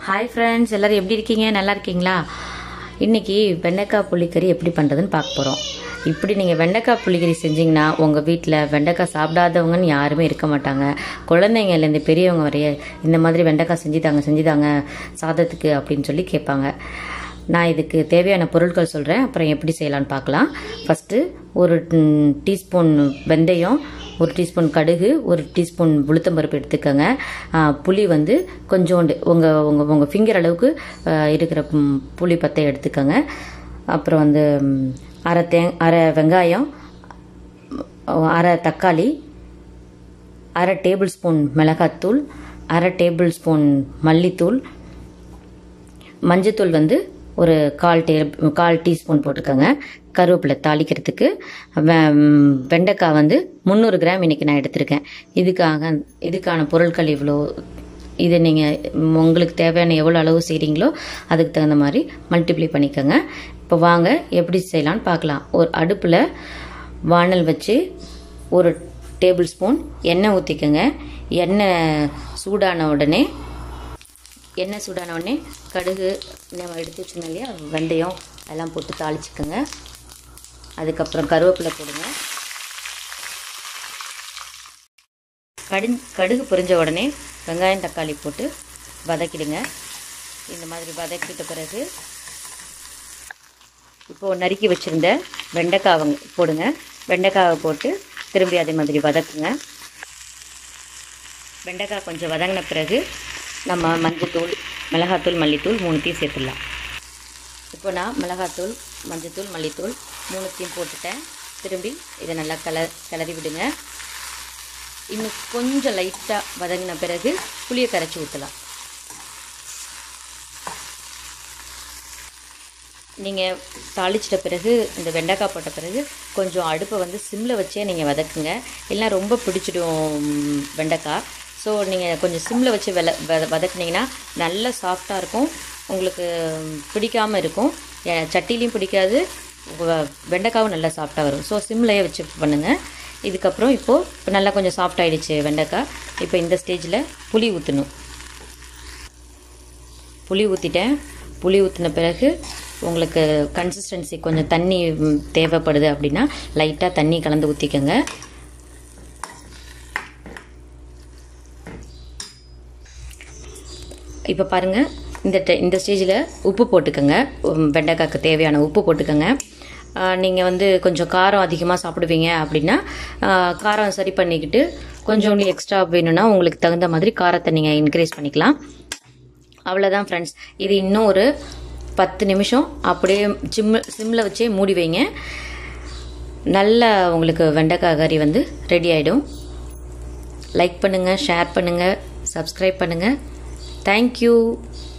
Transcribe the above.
Hi friends, எல்லோரும் எப்படி இருக்கீங்க? நல்லா இருக்கீங்களா? இன்றைக்கி வெண்டைக்காய் புளிக்கறி எப்படி பண்ணுறதுன்னு பார்க்க போகிறோம். இப்படி நீங்கள் வெண்டைக்காய் புளிக்கறி செஞ்சிங்கன்னா உங்கள் வீட்டில் வெண்டைக்காய் சாப்பிடாதவங்கன்னு யாருமே இருக்க மாட்டாங்க. குழந்தைங்கலேருந்து பெரியவங்க வரைய இந்த மாதிரி வெண்டைக்காய் செஞ்சுதாங்க சாதத்துக்கு அப்படின்னு சொல்லி கேட்பாங்க. நான் இதுக்கு தேவையான பொருட்கள் சொல்கிறேன், அப்புறம் எப்படி செய்யலான்னு பார்க்கலாம். ஃபஸ்ட்டு ஒரு டீஸ்பூன் வெந்தயம், ஒரு டீஸ்பூன் கடுகு, ஒரு டீஸ்பூன் உளுத்தம்பருப்பு எடுத்துக்கோங்க. புளி வந்து கொஞ்சோண்டு உங்கள் ஃபிங்கர் அளவுக்கு இருக்கிற புளி பத்தை எடுத்துக்கோங்க. அப்புறம் வந்து அரை வெங்காயம், அரை தக்காளி, அரை டேபிள் ஸ்பூன் மிளகாத்தூள், அரை டேபிள் ஸ்பூன் மல்லித்தூள், மஞ்சத்தூள் வந்து ஒரு கால் டீஸ்பூன் போட்டுக்கோங்க. கருவேப்பிலை தாளிக்கிறதுக்கு. வெண்டைக்காய் வந்து 300 கிராம் இன்றைக்கி நான் எடுத்திருக்கேன். இதுக்கான பொருட்கள் இவ்வளோ. இதை நீங்கள் உங்களுக்கு தேவையான எவ்வளோ அளவு செய்கிறீங்களோ அதுக்கு தகுந்த மாதிரி மல்டிப்ளை பண்ணிக்கோங்க. இப்போ வாங்க எப்படி செய்யலான்னு பார்க்கலாம். ஒரு அடுப்பில் வானல் வச்சு ஒரு டேபிள் ஸ்பூன் எண்ணெய் ஊற்றிக்கோங்க. எண்ணெய் சூடான உடனே கடுகு நம்ம எடுத்து வச்சுருந்தோம் இல்லையா, வெந்தயம் எல்லாம் போட்டு தாளிச்சுக்கோங்க. அதுக்கப்புறம் கருவேப்பிலை போடுங்க. கடுகு பொரிஞ்ச உடனே வெங்காயம் தக்காளி போட்டு வதக்கிடுங்க. இந்த மாதிரி வதக்கிட்ட பிறகு இப்போது நறுக்கி வச்சுருந்த வெண்டைக்காவை போடுங்க. வெண்டைக்காவை போட்டு திரும்பி அதே மாதிரி வதக்குங்க. வெண்டைக்காய் கொஞ்சம் வதங்கின பிறகு நம்ம மஞ்சத்தூள், மிளகாத்தூள், மல்லித்தூள் 3த்தையும் சேர்த்துடலாம். இப்போ நான் மிளகாத்தூள், மஞ்சத்தூள், மல்லித்தூள் 3த்தையும் போட்டுட்டேன். திரும்பி இதை நல்லா கிளறி விடுங்க. இன்னும் கொஞ்சம் லைட்டாக வதங்கின பிறகு புளியை கரைச்சி ஊற்றலாம். நீங்கள் தாளிச்சிட்ட பிறகு இந்த வெண்டைக்காய் போட்ட பிறகு கொஞ்சம் அடுப்பை வந்து சிம்மில் வச்சே நீங்கள் வதக்குங்க. இல்லைனா ரொம்ப பிடிச்சிடும் வெண்டைக்காய். ஸோ நீங்கள் கொஞ்சம் சிம்மில் வச்சு வதக்குனிங்கன்னா நல்லா சாஃப்டாக இருக்கும். உங்களுக்கு பிடிக்காமல் இருக்கும். சட்டிலையும் பிடிக்காது, வெண்டைக்காவும் நல்லா சாஃப்டாக வரும். ஸோ சிம்லையே வச்சு பண்ணுங்கள். இதுக்கப்புறம் இப்போது நல்லா கொஞ்சம் சாஃப்ட் ஆகிடுச்சு வெண்டைக்காய். இப்போ இந்த ஸ்டேஜில் புளி ஊற்றணும். புளி ஊற்றிட்டேன். புளி ஊற்றின பிறகு உங்களுக்கு கன்சிஸ்டன்சி கொஞ்சம் தண்ணி தேவைப்படுது அப்படின்னா லைட்டாக தண்ணி கலந்து ஊற்றிக்கோங்க. இப்போ பாருங்கள், இந்த ஸ்டேஜில் உப்பு போட்டுக்கோங்க. வெண்டைக்காய்க்கு தேவையான உப்பு போட்டுக்கோங்க. நீங்கள் வந்து கொஞ்சம் காரம் அதிகமாக சாப்பிடுவீங்க அப்படின்னா காரம் சரி பண்ணிக்கிட்டு கொஞ்சம் எக்ஸ்ட்ரா வேணும்னா உங்களுக்கு தகுந்த மாதிரி காரத்தை நீங்கள் இன்க்ரீஸ் பண்ணிக்கலாம். அவ்வளோதான் ஃப்ரெண்ட்ஸ். இது இன்னும் ஒரு 10 நிமிஷம் அப்படியே சிம்மில் வச்சே மூடி வைங்க. நல்லா உங்களுக்கு வெண்டைக்காய் கறி வந்து ரெடி ஆகிடும். லைக் பண்ணுங்கள், ஷேர் பண்ணுங்கள், சப்ஸ்கிரைப் பண்ணுங்கள். Thank you.